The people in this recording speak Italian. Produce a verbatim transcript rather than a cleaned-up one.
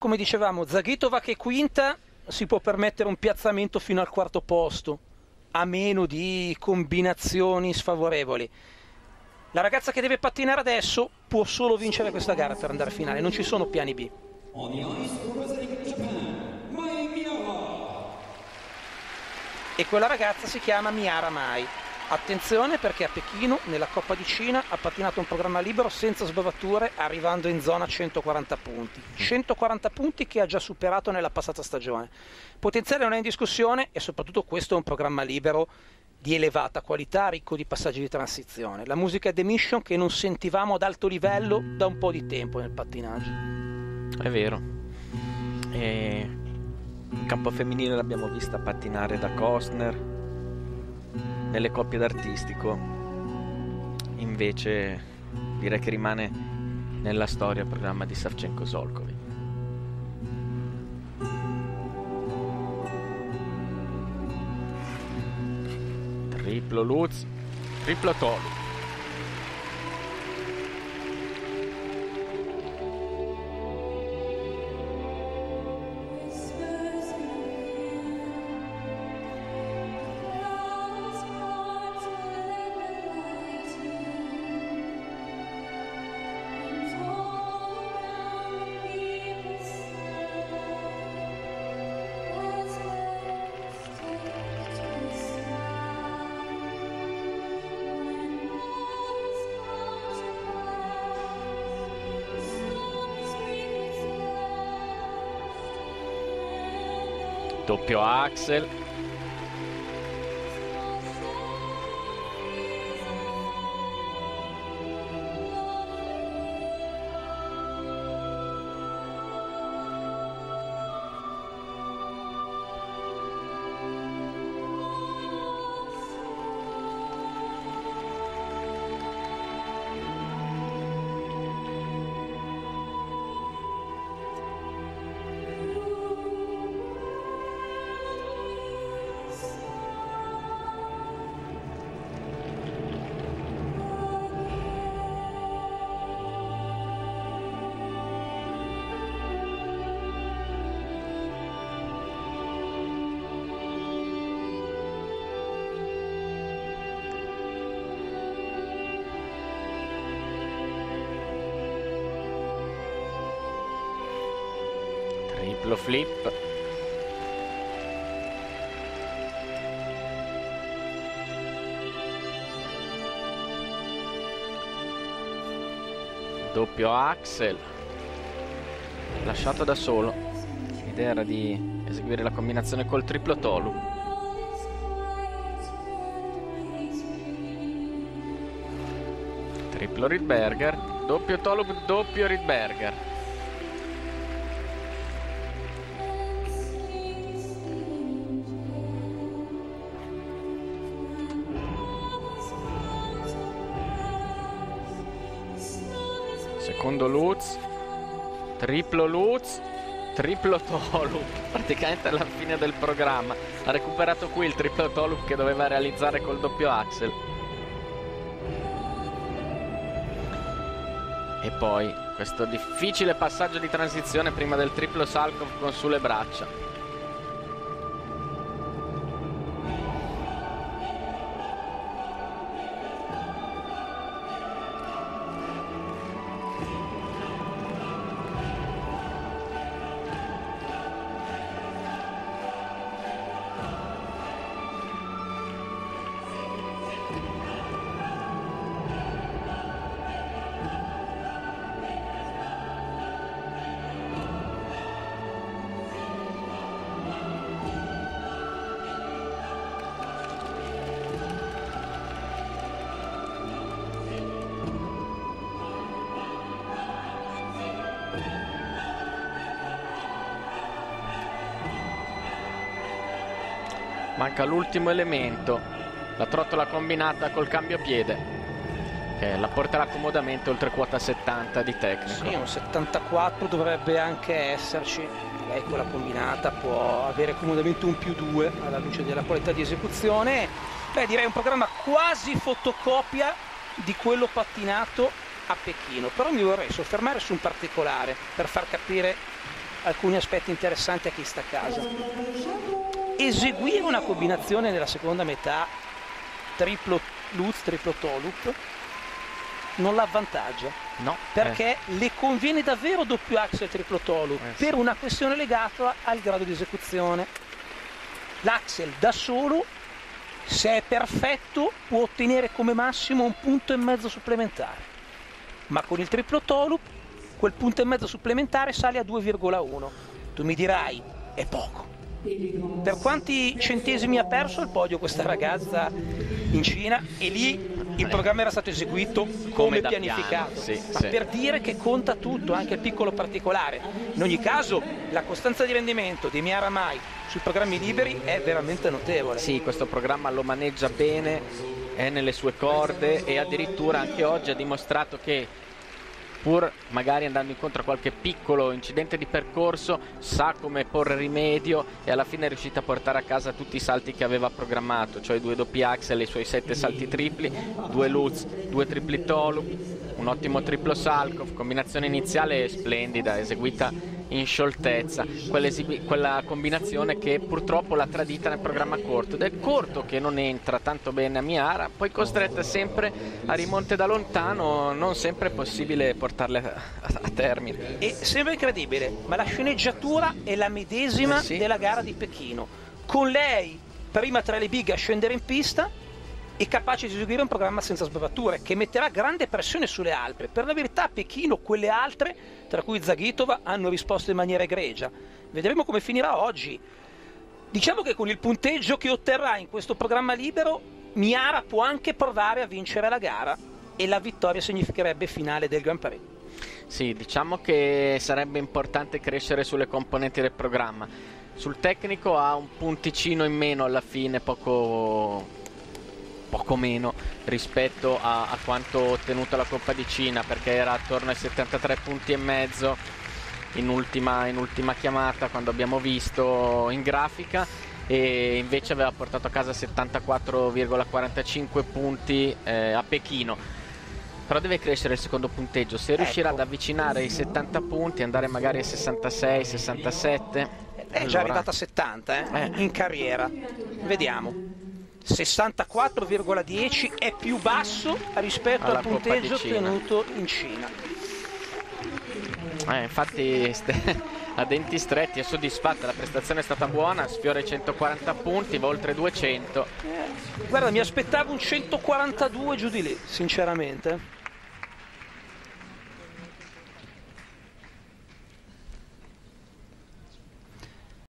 come dicevamo, Zagitova che quinta si può permettere un piazzamento fino al quarto posto, a meno di combinazioni sfavorevoli. La ragazza che deve pattinare adesso può solo vincere questa gara per andare a finale, non ci sono piani B. E quella ragazza si chiama Miara Mai. Attenzione perché a Pechino, nella Coppa di Cina, ha pattinato un programma libero senza sbavature, arrivando in zona centoquaranta punti. centoquaranta punti che ha già superato nella passata stagione. Potenziale non è in discussione e soprattutto questo è un programma libero di elevata qualità, ricco di passaggi di transizione. La musica è The Mission che non sentivamo ad alto livello da un po' di tempo nel pattinaggio. È vero. E... in campo femminile l'abbiamo vista pattinare da Kostner. Nelle coppie d'artistico invece direi che rimane nella storia il programma di Savchenko-Zolkovic. Triplo Lutz, triplo Tolu. Doppio Axel. Triplo flip. Doppio Axel. Lasciato da solo. L'idea era di eseguire la combinazione col triplo Tolu. Triplo Rydberger. Doppio Tolu, doppio Rydberger. Secondo Lutz, triplo Lutz, triplo Tolu, praticamente alla fine del programma. Ha recuperato qui il triplo Tolu che doveva realizzare col doppio Axel. E poi questo difficile passaggio di transizione prima del triplo Salchow con sulle braccia. Manca l'ultimo elemento, la trottola combinata col cambio piede, che la porterà comodamente oltre quota settanta di tecnico. Sì, un settantaquattro dovrebbe anche esserci. Lei quella combinata può avere comodamente un più due alla luce della qualità di esecuzione. Beh, direi un programma quasi fotocopia di quello pattinato a Pechino, però mi vorrei soffermare su un particolare per far capire alcuni aspetti interessanti a chi sta a casa. Eseguire una combinazione nella seconda metà triplo Lutz, triplo Tolup non l'avvantaggia, no, perché eh. le conviene davvero doppio axel triplo Tolup eh, per una questione legata al grado di esecuzione. L'axel da solo, se è perfetto, può ottenere come massimo un punto e mezzo supplementare, ma con il triplo Tolup quel punto e mezzo supplementare sale a due virgola uno. Tu mi dirai, è poco. Per quanti centesimi ha perso il podio questa ragazza in Cina? E lì il programma era stato eseguito come, come pianificato, sì, ma sì. per dire che conta tutto, anche il piccolo particolare. In ogni caso la costanza di rendimento di Miara Mai sui programmi liberi è veramente notevole. Sì, questo programma lo maneggia bene, è nelle sue corde e addirittura anche oggi ha dimostrato che, pur magari andando incontro a qualche piccolo incidente di percorso, sa come porre rimedio e alla fine è riuscita a portare a casa tutti i salti che aveva programmato, cioè i due doppi axel e i suoi sette salti tripli, due Lutz, due tripli Tolup, un ottimo triplo Salchow, combinazione iniziale splendida, eseguita in scioltezza, quella combinazione che purtroppo l'ha tradita nel programma corto, ed è corto che non entra tanto bene a Miara, poi costretta sempre a rimonte da lontano, non sempre è possibile portarle a, a, a termine. E sembra incredibile, ma la sceneggiatura è la medesima eh sì. della gara di Pechino, con lei prima tra le big a scendere in pista e capace di eseguire un programma senza sbavature che metterà grande pressione sulle altre. Per la verità a Pechino quelle altre, tra cui Zagitova, hanno risposto in maniera egregia. Vedremo come finirà oggi. Diciamo che con il punteggio che otterrà in questo programma libero, Miara può anche provare a vincere la gara e la vittoria significherebbe finale del Grand Prix. Sì, diciamo che sarebbe importante crescere sulle componenti del programma. Sul tecnico ha un punticino in meno alla fine, poco... poco meno rispetto a, a quanto ottenuto alla Coppa di Cina, perché era attorno ai settantatré punti e mezzo in ultima, in ultima chiamata quando abbiamo visto in grafica, e invece aveva portato a casa settantaquattro virgola quarantacinque punti eh, a Pechino. Però deve crescere il secondo punteggio, se riuscirà ecco. ad avvicinare i settanta punti, andare magari a sessantasei sessantasette, è allora... già arrivata a settanta eh, eh. in carriera. Vediamo. sessantaquattro virgola dieci è più basso rispetto alla al punteggio Cina. ottenuto in Cina. Eh, infatti a denti stretti è soddisfatta, la prestazione è stata buona, sfiora i centoquaranta punti, va oltre duecento. Eh, guarda, mi aspettavo un centoquarantadue giù di lì, sinceramente.